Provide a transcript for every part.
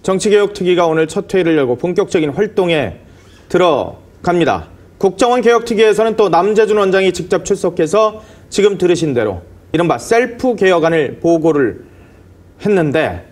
정치개혁특위가 오늘 첫 회의를 열고 본격적인 활동에 들어갑니다. 국정원 개혁특위에서는 또 남재준 원장이 직접 출석해서 지금 들으신 대로 이른바 셀프 개혁안을 보고를 했는데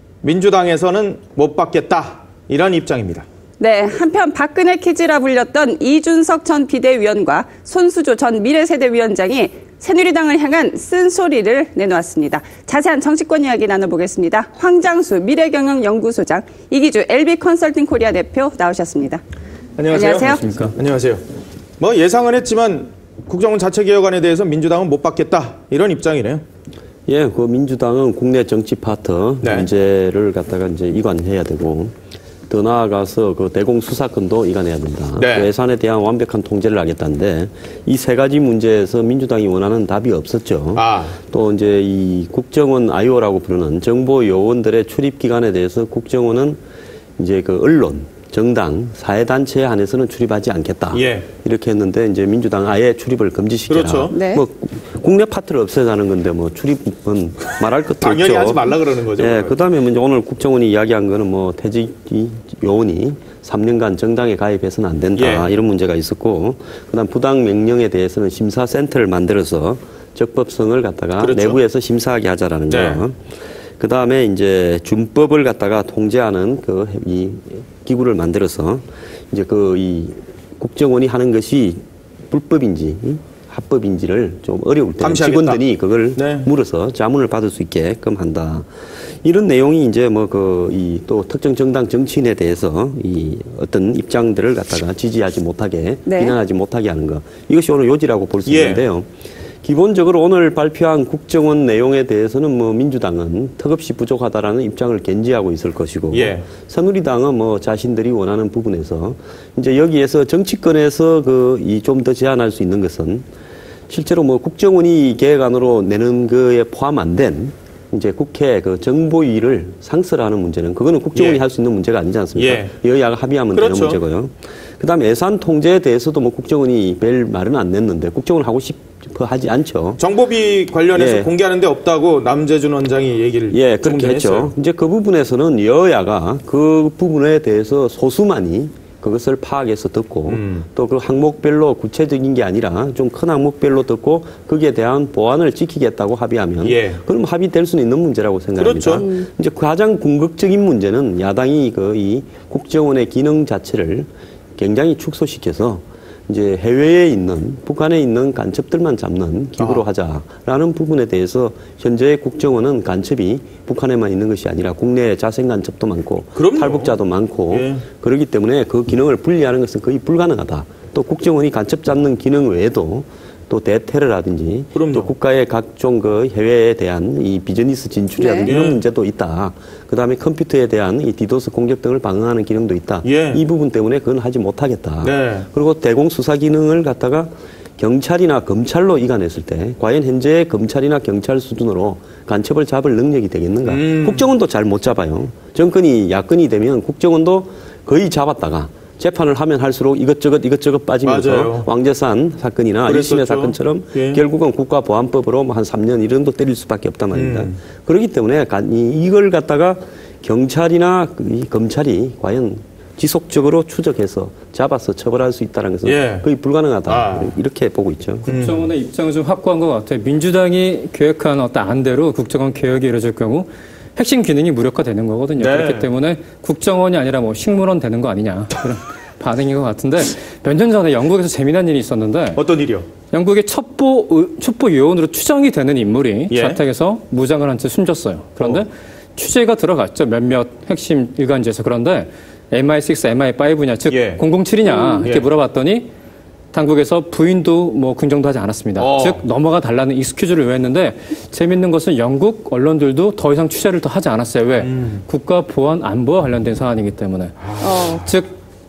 민주당에서는 못 받겠다 이런 입장입니다. 네, 한편 박근혜 키즈라 불렸던 이준석 전 비대위원과 손수조 전 미래세대위원장이 새누리당을 향한 쓴소리를 내놓았습니다. 자세한 정치권 이야기 나눠보겠습니다. 황장수 미래경영연구소장, 이기주 LB컨설팅 코리아 대표 나오셨습니다. 안녕하세요. 안녕하세요. 뭐 예상은 했지만 국정원 자체 개혁안에 대해서 민주당은 못 받겠다 이런 입장이네요. 예, 그 민주당은 국내 정치 파트 문제를 갖다가 이제 이관해야 되고 더 나아가서 그 대공 수사권도 이관해야 된다. 그 예산에 대한 완벽한 통제를 하겠다는데 이 세 가지 문제에서 민주당이 원하는 답이 없었죠. 또 이제 이 국정원 IO라고 부르는 정보 요원들의 출입 기간에 대해서 국정원은 이제 그 언론, 정당, 사회단체에 한해서는 출입하지 않겠다. 이렇게 했는데 이제 민주당 아예 출입을 금지시켜라. 그렇죠. 네. 뭐 국내 파트를 없애자는 건데 뭐 출입은 말할 것도 당연히 없죠. 하지 말라 그러는 거죠. 예, 그다음에 이제 오늘 국정원이 이야기한 거는 뭐 퇴직 요원이 3년간 정당에 가입해서는 안 된다. 이런 문제가 있었고, 그다음 부당 명령에 대해서는 심사센터를 만들어서 적법성을 갖다가 내부에서 심사하게 하자라는 거. 그 다음에 이제 준법을 갖다가 통제하는 이 기구를 만들어서 이제 이 국정원이 하는 것이 불법인지 합법인지를 좀 어려울 때 직원들이 그걸 물어서 자문을 받을 수 있게끔 한다. 이런 내용이 이제 뭐 또 특정 정당 정치인에 대해서 이 어떤 입장들을 갖다가 지지하지 못하게 비난하지 못하게 하는 거. 이것이 오늘 요지라고 볼 수 있는데요. 기본적으로 오늘 발표한 국정원 내용에 대해서는 뭐 민주당은 턱없이 부족하다라는 입장을 견지하고 있을 것이고 새누리당은 뭐 자신들이 원하는 부분에서 이제 여기에서 정치권에서 좀 더 제한할 수 있는 것은 실제로 뭐 국정원이 개혁안으로 내는 거에 포함 안 된 이제 국회 정보위를 상설하는 문제는 그거는 국정원이 할 수 있는 문제가 아니지 않습니까? 여야가 합의하면 되는 문제고요. 그다음에 예산 통제에 대해서도 뭐 국정원이 별 말은 안 냈는데 국정원 하고 싶어 하지 않죠. 정보비 관련해서 공개하는 데 없다고 남재준 원장이 얘기를 그렇게 했죠. 이제 그 부분에서는 여야가 그 부분에 대해서 소수만이 그것을 파악해서 듣고 또 그 항목별로 구체적인 게 아니라 좀 큰 항목별로 듣고 거기에 대한 보완을 지키겠다고 합의하면 그럼 합의될 수는 있는 문제라고 생각합니다. 이제 가장 궁극적인 문제는 야당이 이 국정원의 기능 자체를 굉장히 축소시켜서 이제 해외에 있는 북한에 있는 간첩들만 잡는 기구로 하자라는 부분에 대해서 현재 국정원은 간첩이 북한에만 있는 것이 아니라 국내에 자생 간첩도 많고 탈북자도 많고 그렇기 때문에 그 기능을 분리하는 것은 거의 불가능하다. 또 국정원이 간첩 잡는 기능 외에도 또 대테러라든지 또 국가의 각종 해외에 대한 이 비즈니스 진출이라든지 이런 문제도 있다. 그다음에 컴퓨터에 대한 이 디도스 공격 등을 방어하는 기능도 있다. 이 부분 때문에 그건 하지 못하겠다. 그리고 대공 수사 기능을 갖다가 경찰이나 검찰로 이관했을 때 과연 현재 검찰이나 경찰 수준으로 간첩을 잡을 능력이 되겠는가? 국정원도 잘 못 잡아요. 정권이 야권이 되면 국정원도 거의 잡았다가 재판을 하면 할수록 이것저것 빠지면서 왕재산 사건이나 1심의 사건처럼 결국은 국가보안법으로 한 3년 이런 정도 때릴 수밖에 없단 말입니다. 그렇기 때문에 이걸 갖다가 경찰이나 검찰이 과연 지속적으로 추적해서 잡아서 처벌할 수 있다는 것은 거의 불가능하다. 이렇게 보고 있죠. 국정원의 입장을 좀 확고한 것 같아요. 민주당이 계획한 어떤 안대로 국정원 개혁이 이루어질 경우 핵심 기능이 무력화되는 거거든요. 그렇기 때문에 국정원이 아니라 뭐 식물원 되는 거 아니냐 그런 반응인 것 같은데 몇 년 전에 영국에서 재미난 일이 있었는데 어떤 일이요? 영국의 첩보 요원으로 추정이 되는 인물이 자택에서 무장을 한 채 숨졌어요. 그런데 취재가 들어갔죠. 몇몇 핵심 일간지에서. 그런데 MI6, MI5냐 즉 007이냐 이렇게 물어봤더니 당국에서 부인도 뭐 긍정도 하지 않았습니다. 즉 넘어가 달라는 익스큐즈를 요했는데 재밌는 것은 영국 언론들도 더 이상 취재를 더 하지 않았어요. 왜? 국가 보안 안보와 관련된 사안이기 때문에. 즉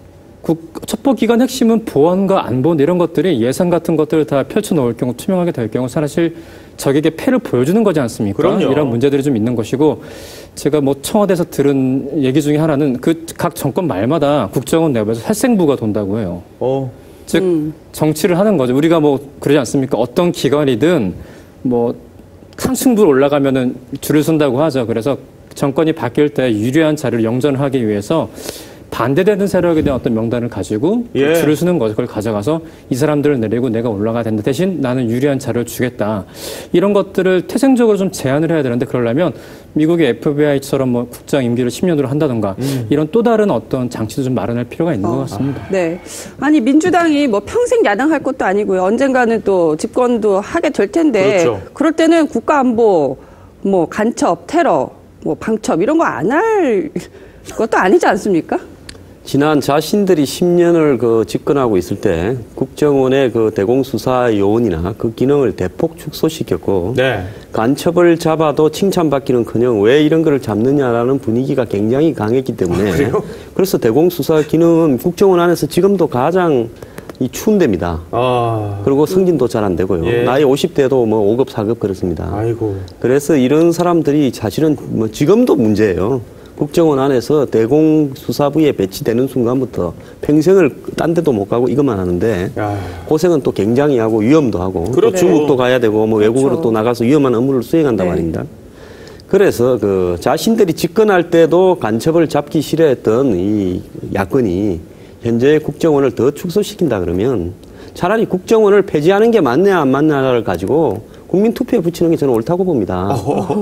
첩보기관 핵심은 보안과 안보 이런 것들이 예산 같은 것들을 다 펼쳐놓을 경우 투명하게 될 경우 사실 적에게 패를 보여주는 거지 않습니까? 그럼요. 이런 문제들이 좀 있는 것이고 제가 뭐 청와대에서 들은 얘기 중에 하나는 각 정권 말마다 국정원 내부에서 살생부가 돈다고 해요. 즉 정치를 하는 거죠. 우리가 뭐 그러지 않습니까? 어떤 기관이든 뭐 상층부로 올라가면은 줄을 선다고 하죠. 그래서 정권이 바뀔 때 유리한 자리를 영전하기 위해서 반대되는 세력에 대한 어떤 명단을 가지고 예. 줄을 서는 거죠. 그걸 가져가서 이 사람들을 내리고 내가 올라가야 된다. 대신 나는 유리한 자료를 주겠다. 이런 것들을 태생적으로 좀 제한을 해야 되는데 그러려면 미국의 FBI처럼 뭐 국장 임기를 10년으로 한다던가 이런 또 다른 어떤 장치도 좀 마련할 필요가 있는 것 같습니다. 네. 아니, 민주당이 뭐 평생 야당할 것도 아니고요. 언젠가는 또 집권도 하게 될 텐데. 그렇죠. 그럴 때는 국가안보, 뭐 간첩, 테러, 뭐 방첩 이런 거 안 할 것도 아니지 않습니까? 지난 자신들이 10년을 집권하고 있을 때 국정원의 대공수사 요원이나 그 기능을 대폭 축소시켰고 네. 간첩을 잡아도 칭찬받기는커녕 왜 이런 거를 잡느냐라는 분위기가 굉장히 강했기 때문에 그래서 대공수사 기능은 국정원 안에서 지금도 가장 추운 데입니다. 그리고 승진도 잘 안 되고요. 예. 나이 50대도 뭐 5급, 4급 그렇습니다. 아이고. 그래서 이런 사람들이 사실은 뭐 지금도 문제예요. 국정원 안에서 대공수사부에 배치되는 순간부터 평생을 딴 데도 못 가고 이것만 하는데 야. 고생은 또 굉장히 하고 위험도 하고 또 그렇죠. 중국도 가야 되고 뭐 외국으로 그렇죠. 또 나가서 위험한 업무를 수행한단 네. 말입니다. 그래서 자신들이 집권할 때도 간첩을 잡기 싫어했던 이 야권이 현재 국정원을 더 축소시킨다 그러면 차라리 국정원을 폐지하는 게 맞냐 안 맞냐를 가지고 국민 투표에 붙이는 게 저는 옳다고 봅니다.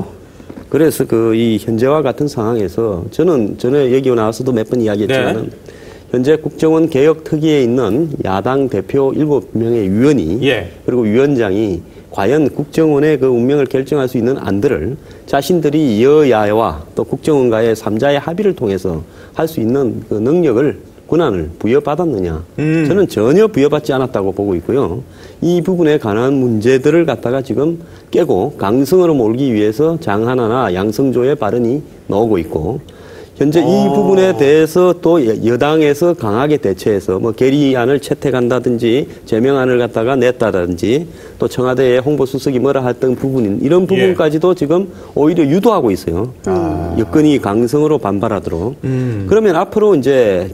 그래서 이 현재와 같은 상황에서 저는 전에 얘기 나와서도 몇 번 이야기했지만은 네. 현재 국정원 개혁 특위에 있는 야당 대표 7명의 위원이 예. 그리고 위원장이 과연 국정원의 운명을 결정할 수 있는 안들을 자신들이 여야와 또 국정원과의 3자의 합의를 통해서 할 수 있는 능력을 권한을 부여받았느냐. 저는 전혀 부여받지 않았다고 보고 있고요. 이 부분에 관한 문제들을 갖다가 지금 깨고 강성으로 몰기 위해서 장하나나 양성조의 발언이 나오고 있고 현재 이 부분에 대해서 또 여당에서 강하게 대처해서 뭐 결의안을 채택한다든지 제명안을 갖다가 냈다든지 또 청와대의 홍보수석이 뭐라 했던 부분인 이런 부분까지도 지금 오히려 유도하고 있어요. 여건이 강성으로 반발하도록. 그러면 앞으로 이제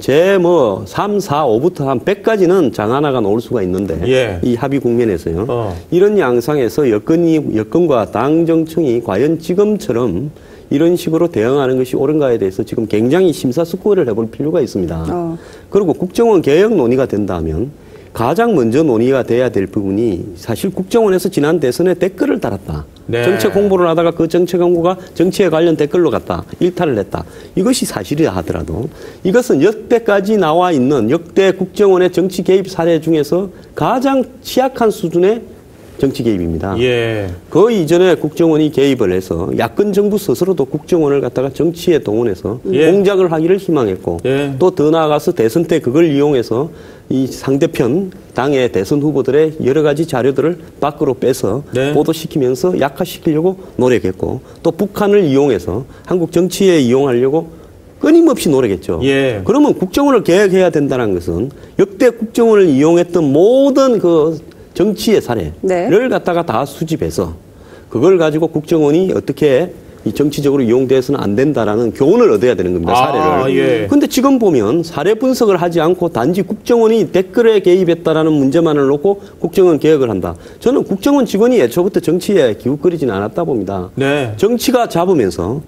3, 4, 5부터 한 100까지는 장하나가 나올 수가 있는데 이 합의 국면에서요. 이런 양상에서 여건과 당 정청이 과연 지금처럼 이런 식으로 대응하는 것이 옳은가에 대해서 지금 굉장히 심사숙고를 해볼 필요가 있습니다. 그리고 국정원 개혁 논의가 된다면 가장 먼저 논의가 돼야 될 부분이 사실 국정원에서 지난 대선에 댓글을 달았다. 네. 정책 홍보를 하다가 그 정책 홍보가 정치에 관련 댓글로 갔다. 일탈을 했다. 이것이 사실이라 하더라도 이것은 역대까지 나와 있는 역대 국정원의 정치 개입 사례 중에서 가장 취약한 수준의 정치 개입입니다. 예. 그 이전에 국정원이 개입을 해서 야권 정부 스스로도 국정원을 갖다가 정치에 동원해서 공작을 하기를 희망했고 또 더 나아가서 대선 때 그걸 이용해서 이 상대편 당의 대선 후보들의 여러 가지 자료들을 밖으로 빼서 보도시키면서 약화시키려고 노력했고 또 북한을 이용해서 한국 정치에 이용하려고 끊임없이 노력했죠. 그러면 국정원을 개혁해야 된다는 것은 역대 국정원을 이용했던 모든 정치의 사례를 갖다가 다 수집해서 그걸 가지고 국정원이 어떻게 이 정치적으로 이용돼서는 안 된다라는 교훈을 얻어야 되는 겁니다. 사례를. 그런데 지금 보면 사례 분석을 하지 않고 단지 국정원이 댓글에 개입했다라는 문제만을 놓고 국정원 개혁을 한다. 저는 국정원 직원이 애초부터 정치에 기웃거리지는 않았다 봅니다. 정치가 잡으면서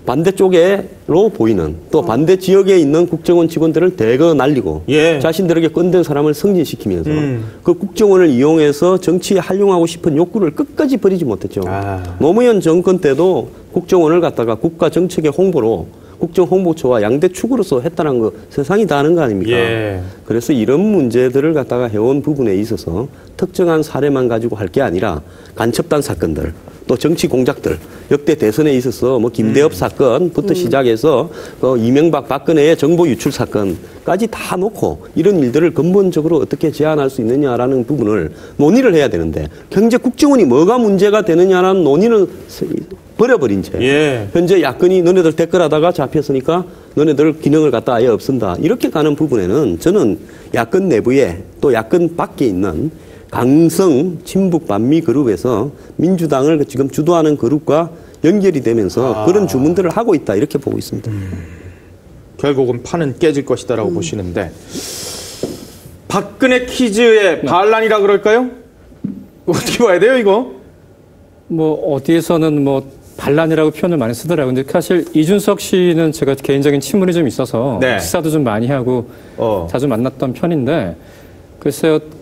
반대쪽으로 보이는 또 반대 지역에 있는 국정원 직원들을 대거 날리고 자신들에게 끈된 사람을 승진시키면서 그 국정원을 이용해서 정치에 활용하고 싶은 욕구를 끝까지 버리지 못했죠. 노무현 정권 때도 국정원을 갖다가 국가 정책의 홍보로 국정홍보처와 양대 축으로서 했다는 거 세상이 다 아는 거 아닙니까? 그래서 이런 문제들을 갖다가 해온 부분에 있어서 특정한 사례만 가지고 할 게 아니라 간첩단 사건들 또 정치 공작들 역대 대선에 있어서 뭐 김대엽 사건부터 시작해서 이명박 박근혜의 정보 유출 사건까지 다 놓고 이런 일들을 근본적으로 어떻게 제한할 수 있느냐라는 부분을 논의를 해야 되는데 경제 국정원이 뭐가 문제가 되느냐라는 논의는 버려버린 채 현재 야권이 너네들 댓글하다가 잡혔으니까 너네들 기능을 갖다 아예 없앤다 이렇게 가는 부분에는 저는 야권 내부에 또 야권 밖에 있는 강성 친북 반미 그룹에서 민주당을 지금 주도하는 그룹과 연결이 되면서 그런 주문들을 하고 있다 이렇게 보고 있습니다. 결국은 판은 깨질 것이다라고 보시는데 박근혜 퀴즈의 반란이라 그럴까요? 어떻게 봐야 돼요 이거? 뭐 어디에서는 뭐 반란이라고 표현을 많이 쓰더라고요. 근데 사실 이준석 씨는 제가 개인적인 친분이 좀 있어서 네. 식사도 좀 많이 하고 자주 만났던 편인데 글쎄요.